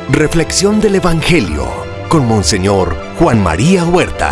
Reflexión del Evangelio con Monseñor Juan María Huerta.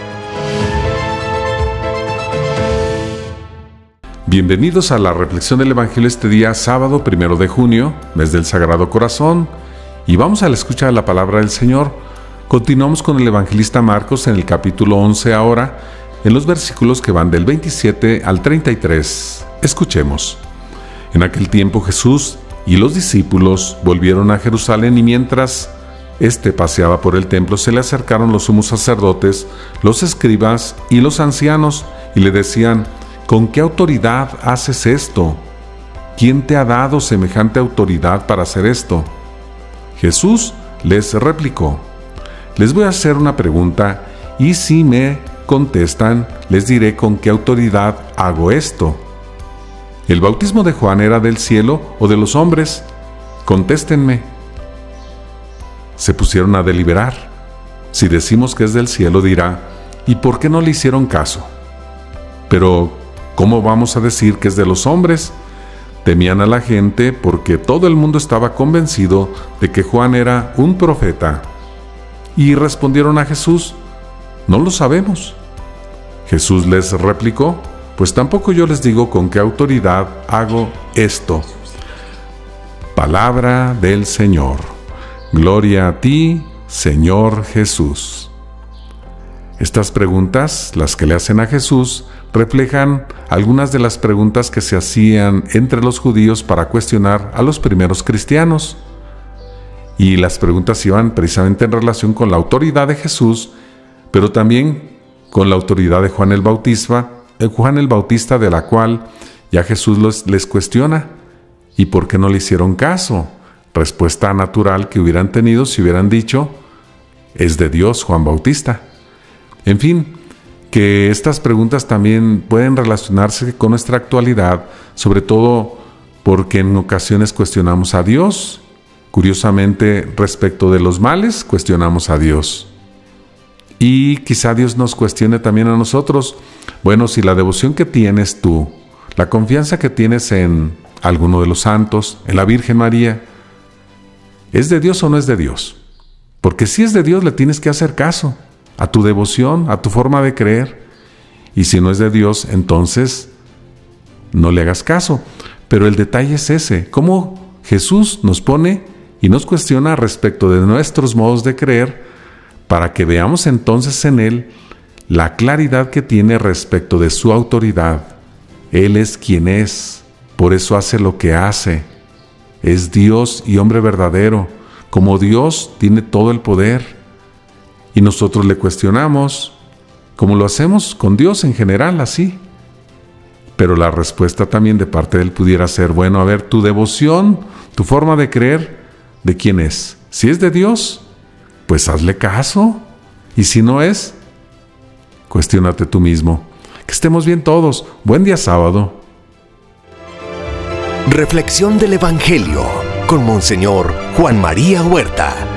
Bienvenidos a la reflexión del Evangelio este día, sábado 1 de junio, mes del Sagrado Corazón, y vamos a la escucha de la palabra del Señor. Continuamos con el evangelista Marcos en el capítulo 11 ahora, en los versículos que van del 27 al 33. Escuchemos. En aquel tiempo Jesús y los discípulos volvieron a Jerusalén, y mientras éste paseaba por el templo, se le acercaron los sumos sacerdotes, los escribas y los ancianos, y le decían: ¿con qué autoridad haces esto? ¿Quién te ha dado semejante autoridad para hacer esto? Jesús les replicó: les voy a hacer una pregunta, y si me contestan, les diré con qué autoridad hago esto. ¿El bautismo de Juan era del cielo o de los hombres? Contéstenme. Se pusieron a deliberar. Si decimos que es del cielo, dirá: ¿y por qué no le hicieron caso? Pero, ¿cómo vamos a decir que es de los hombres? Temían a la gente porque todo el mundo estaba convencido de que Juan era un profeta. Y respondieron a Jesús: no lo sabemos. Jesús les replicó: pues tampoco yo les digo con qué autoridad hago esto. Palabra del Señor. Gloria a ti, Señor Jesús. Estas preguntas, las que le hacen a Jesús, reflejan algunas de las preguntas que se hacían entre los judíos para cuestionar a los primeros cristianos. Y las preguntas iban precisamente en relación con la autoridad de Jesús, pero también con la autoridad de Juan el Bautista, de la cual ya Jesús les cuestiona. ¿Y por qué no le hicieron caso? Respuesta natural que hubieran tenido si hubieran dicho: es de Dios Juan Bautista. En fin, que estas preguntas también pueden relacionarse con nuestra actualidad, sobre todo porque en ocasiones cuestionamos a Dios. Curiosamente, respecto de los males, cuestionamos a Dios. Y quizá Dios nos cuestione también a nosotros. Bueno, si la devoción que tienes tú, la confianza que tienes en alguno de los santos, en la Virgen María, ¿es de Dios o no es de Dios? Porque si es de Dios, le tienes que hacer caso a tu devoción, a tu forma de creer. Y si no es de Dios, entonces no le hagas caso. Pero el detalle es ese: cómo Jesús nos pone y nos cuestiona respecto de nuestros modos de creer, para que veamos entonces en Él la claridad que tiene respecto de su autoridad. Él es quien es, por eso hace lo que hace. Es Dios y hombre verdadero. Como Dios, tiene todo el poder. Y nosotros le cuestionamos, como lo hacemos con Dios en general, así. Pero la respuesta también de parte de Él pudiera ser: bueno, a ver, tu devoción, tu forma de creer, ¿de quién es? Si es de Dios, pues hazle caso. Y si no es, cuestiónate tú mismo. Que estemos bien todos. Buen día sábado. Reflexión del Evangelio con Monseñor Juan María Huerta.